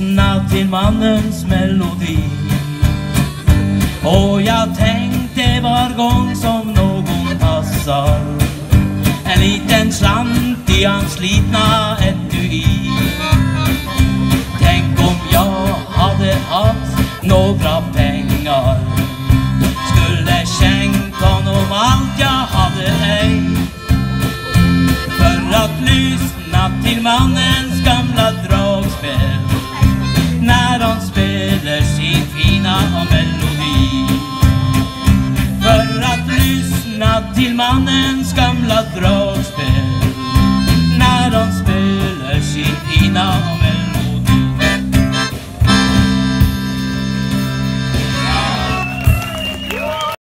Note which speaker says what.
Speaker 1: lyssna till mannens melodi. Och jag tänkte var gång som någon passar en liten slant i hans slitna etui. Tänk om jag hade haft några pengar, skulle skänkt honom allt jag hade ej, för att lyssna till mannens gamla dragspel när han spelar sin fina melodi. För att lyssna till mannens gamla dragspel